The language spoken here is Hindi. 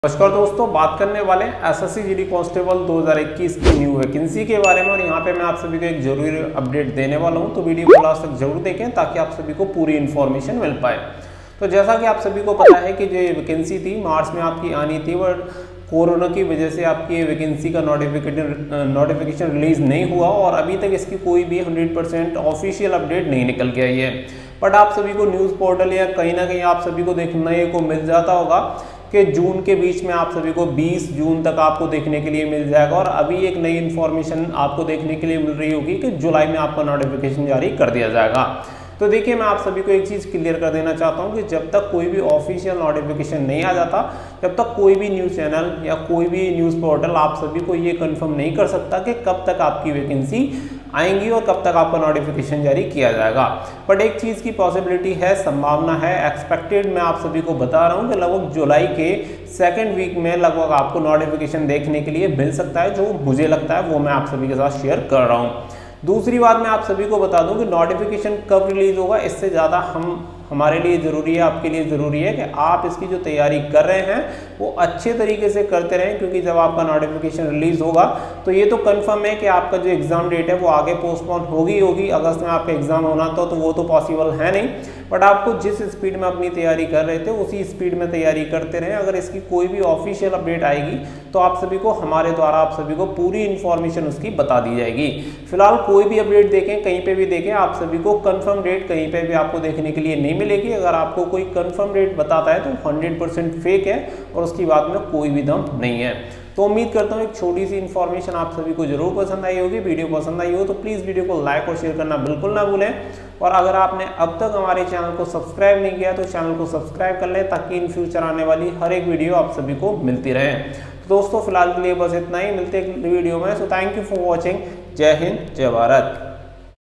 नमस्कार दोस्तों, बात करने वाले हैं एसएससी जीडी कांस्टेबल 2021 की न्यू वैकेंसी के बारे में। और यहाँ पे मैं आप सभी को एक जरूरी अपडेट देने वाला हूँ, तो वीडियो को लास्ट तक जरूर देखें ताकि आप सभी को पूरी इन्फॉर्मेशन मिल पाए। तो जैसा कि आप सभी को पता है कि जो वैकेंसी थी मार्च में आपकी आनी थी, बट कोरोना की वजह से आपकी ये वैकेंसी का नोटिफिकेशन रिलीज नहीं हुआ और अभी तक इसकी कोई भी 100% ऑफिशियल अपडेट नहीं निकल के आई है। बट आप सभी को न्यूज़ पोर्टल या कहीं ना कहीं आप सभी को देखने को मिल जाता होगा कि जून के बीच में आप सभी को 20 जून तक आपको देखने के लिए मिल जाएगा। और अभी एक नई इन्फॉर्मेशन आपको देखने के लिए मिल रही होगी कि जुलाई में आपका नोटिफिकेशन जारी कर दिया जाएगा। तो देखिए, मैं आप सभी को एक चीज़ क्लियर कर देना चाहता हूं कि जब तक कोई भी ऑफिशियल नोटिफिकेशन नहीं आ जाता, जब तक कोई भी न्यूज़ चैनल या कोई भी न्यूज़ पोर्टल आप सभी को ये कंफर्म नहीं कर सकता कि कब तक आपकी वैकेंसी आएंगी और कब तक आपका नोटिफिकेशन जारी किया जाएगा। बट एक चीज़ की पॉसिबिलिटी है, संभावना है, एक्सपेक्टेड मैं आप सभी को बता रहा हूँ कि लगभग जुलाई के सेकेंड वीक में लगभग आपको नोटिफिकेशन देखने के लिए मिल सकता है। जो मुझे लगता है वो मैं आप सभी के साथ शेयर कर रहा हूँ। दूसरी बात मैं आप सभी को बता दूं कि नोटिफिकेशन कब रिलीज होगा, इससे ज़्यादा हमारे लिए ज़रूरी है, आपके लिए ज़रूरी है कि आप इसकी जो तैयारी कर रहे हैं वो अच्छे तरीके से करते रहें। क्योंकि जब आपका नोटिफिकेशन रिलीज़ होगा तो ये तो कंफर्म है कि आपका जो एग्ज़ाम डेट है वो आगे पोस्टपोन होगी। अगस्त में आपका एग्ज़ाम होना था तो वो तो पॉसिबल है नहीं। बट आपको जिस स्पीड में अपनी तैयारी कर रहे थे उसी स्पीड में तैयारी करते रहें। अगर इसकी कोई भी ऑफिशियल अपडेट आएगी तो आप सभी को हमारे द्वारा आप सभी को पूरी इन्फॉर्मेशन उसकी बता दी जाएगी। फिलहाल कोई भी अपडेट देखें, कहीं पे भी देखें, आप सभी को कंफर्म डेट कहीं पे भी आपको देखने के लिए नहीं मिलेगी। अगर आपको कोई कंफर्म डेट बताता है तो 100% फेक है और उसकी बात में कोई भी दम नहीं है। तो उम्मीद करता हूँ एक छोटी सी इन्फॉर्मेशन आप सभी को जरूर पसंद आई होगी। वीडियो पसंद आई हो तो प्लीज़ वीडियो को लाइक और शेयर करना बिल्कुल ना भूलें। और अगर आपने अब तक हमारे चैनल को सब्सक्राइब नहीं किया तो चैनल को सब्सक्राइब कर लें ताकि इन फ्यूचर आने वाली हर एक वीडियो आप सभी को मिलती रहे। तो दोस्तों, फिलहाल के लिए बस इतना ही, मिलते हैं वीडियो में। So thank you for watching. जय हिंद, जय भारत।